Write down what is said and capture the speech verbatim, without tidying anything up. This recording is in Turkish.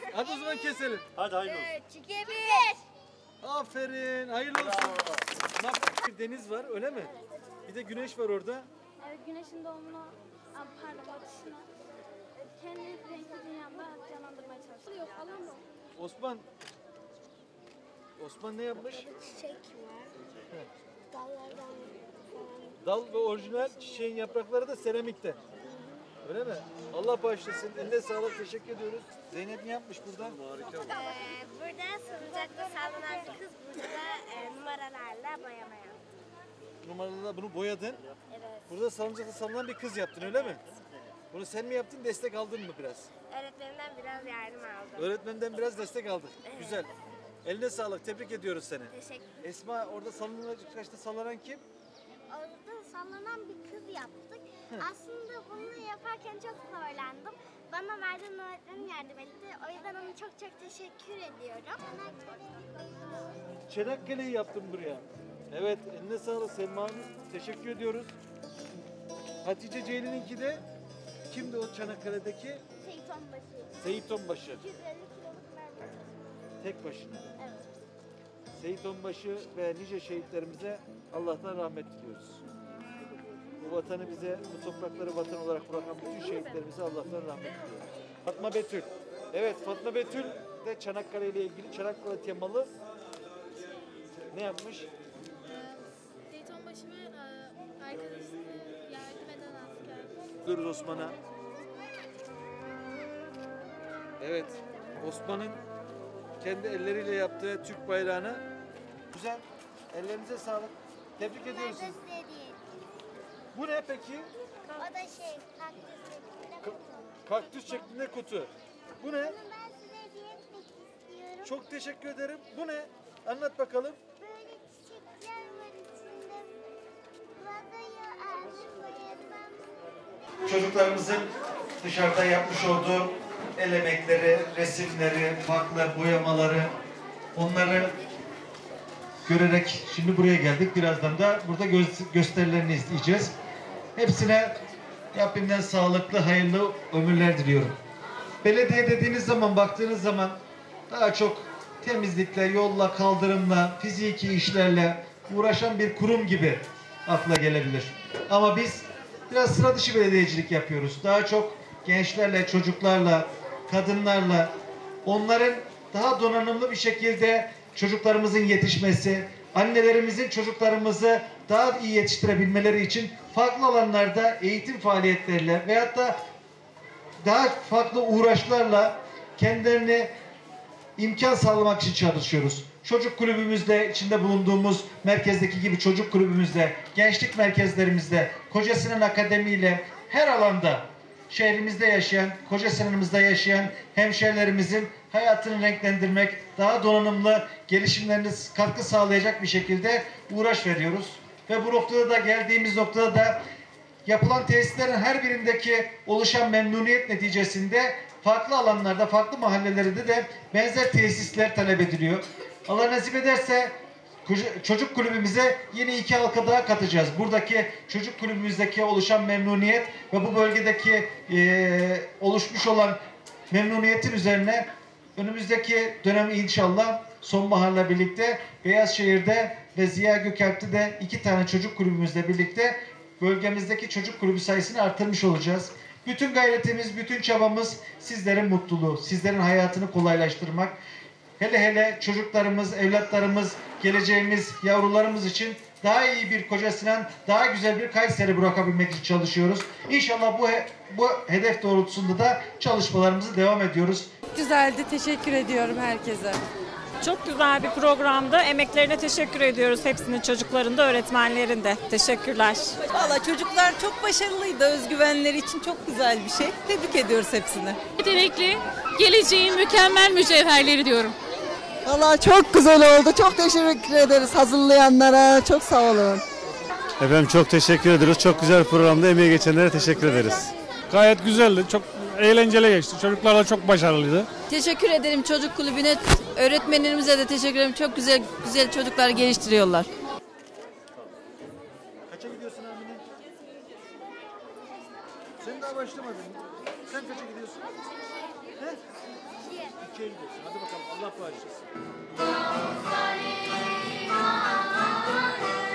Hadi o zaman keselim. Hadi hayırlı olsun. üç, iki, bir. Aferin. Hayırlı olsun. Bak bir deniz var öyle mi? Bir de güneş var orada. Evet, güneşin doğumunu, aa, pardon batışını kendi renkli dünyamda canlandırmaya çalıştım. Yok, alamam. Osman. Osman ne yapmış? Çiçek var. Evet. Dallardan falan. Dal ve orijinal çiçeğin yaprakları da seramikten. Öyle mi? Allah bağışlasın. Eline sağlık. Teşekkür ediyoruz. Zeynep ne yapmış burada? Harika. Ee, burada salıncakta sallanan bir kız burada e, numaralarla boyama yaptı. Numaralarla bunu boyadın. Evet. Burada salıncakta sallanan bir kız yaptın öyle mi? Bunu sen mi yaptın? Destek aldın mı biraz? Öğretmenimden biraz yardım aldım. Öğretmenden biraz destek aldık. Güzel. Eline sağlık. Tebrik ediyoruz seni. Teşekkür. Esma orada sallanacakta sallanan kim? Orada sallanan bir kız yaptık. Aslında bunu yaparken çok zorlandım. Bana Merdan öğretmenim yardım etti. O yüzden ona çok çok teşekkür ediyorum. Çanakkale'yi yaptım buraya. Evet, eline sağlık Selma Hanım. Teşekkür ediyoruz. Hatice Ceylin'inki de kimdi o Çanakkale'deki? Seyit Onbaşı. Seyit Onbaşı. iki yüz elli kiloluk mermi. Tek başına. Evet. Seyit Onbaşı ve nice şehitlerimize Allah'tan rahmet diliyoruz. Bu vatanı bize, bu toprakları vatan olarak bırakan bütün şehitlerimize Allah'tan rahmet diliyoruz. Fatma Betül. Evet, Fatma Betül de Çanakkale ile ilgili Çanakkale temalı ne yapmış? Seyit Onbaşı ve arkadaşları yardım eden asker. Diyoruz Osman'a. Evet, Osman'ın kendi elleriyle yaptığı Türk bayrağını güzel. Ellerinize sağlık. Tebrik ediyoruz sizi. Bu ne peki? O da şey, kaktüs şeklinde kutu. Kaktüs şeklinde kutu. Bu ne? Bunu ben size hediye etmek istiyorum. Çok teşekkür ederim. Bu ne? Anlat bakalım. Böyle çiçekler var içinde. Vadayı ağacı boyadım. Çocuklarımızın dışarıda yapmış olduğu el emekleri, resimleri, farklı boyamaları, onları görerek şimdi buraya geldik. Birazdan da burada gö gösterilerini izleyeceğiz. Hepsine Rabbimden sağlıklı, hayırlı ömürler diliyorum. Belediye dediğiniz zaman, baktığınız zaman daha çok temizlikle, yolla, kaldırımla, fiziki işlerle uğraşan bir kurum gibi akla gelebilir. Ama biz biraz sıra dışı belediyecilik yapıyoruz. Daha çok gençlerle, çocuklarla, kadınlarla, onların daha donanımlı bir şekilde çocuklarımızın yetişmesi, annelerimizin çocuklarımızı daha iyi yetiştirebilmeleri için farklı alanlarda eğitim faaliyetleriyle veyahut da daha farklı uğraşlarla kendilerini imkan sağlamak için çalışıyoruz. Çocuk kulübümüzde, içinde bulunduğumuz merkezdeki gibi çocuk kulübümüzde, gençlik merkezlerimizde, Kocasinan Akademi ile her alanda şehrimizde yaşayan, Kocasinan'ımızda yaşayan hemşehrilerimizin hayatını renklendirmek, daha donanımlı gelişimlerine katkı sağlayacak bir şekilde uğraş veriyoruz. Ve bu noktada da geldiğimiz noktada da yapılan tesislerin her birindeki oluşan memnuniyet neticesinde farklı alanlarda, farklı mahallelerde de benzer tesisler talep ediliyor. Allah nasip ederse çocuk kulübümüze yeni iki halka daha katacağız. Buradaki çocuk kulübümüzdeki oluşan memnuniyet ve bu bölgedeki e, oluşmuş olan memnuniyetin üzerine önümüzdeki dönem inşallah sonbaharla birlikte Beyazşehir'de ve Ziya Gökalp'te de iki tane çocuk kulübümüzle birlikte bölgemizdeki çocuk kulübü sayısını artırmış olacağız. Bütün gayretimiz, bütün çabamız sizlerin mutluluğu, sizlerin hayatını kolaylaştırmak. Hele hele çocuklarımız, evlatlarımız, geleceğimiz, yavrularımız için daha iyi bir Kocasinan, daha güzel bir Kayseri bırakabilmek için çalışıyoruz. İnşallah bu he, bu hedef doğrultusunda da çalışmalarımızı devam ediyoruz. Güzeldi, teşekkür ediyorum herkese. Çok güzel bir programdı. Emeklerine teşekkür ediyoruz. Hepsinin çocukların da öğretmenlerin de. Teşekkürler. Valla çocuklar çok başarılıydı. Özgüvenleri için çok güzel bir şey. Tebrik ediyoruz hepsini. Yetenekli, geleceğin mükemmel mücevherleri diyorum. Valla çok güzel oldu. Çok teşekkür ederiz hazırlayanlara. Çok sağ olun. Efendim çok teşekkür ederiz. Çok güzel programda emeği geçenlere teşekkür ederiz. Gayet güzeldi. Çok eğlenceli geçti. Çocuklar da çok başarılıydı. Teşekkür ederim çocuk kulübüne, öğretmenlerimize de teşekkür ederim. Çok güzel güzel çocuklar geliştiriyorlar. Kaça gidiyorsun Amine? Sen daha başlamadın. Sen kaça gidiyorsun? He? İki. İkiye gidiyorsun. Hadi bakalım Allah bağışlasın. Saliman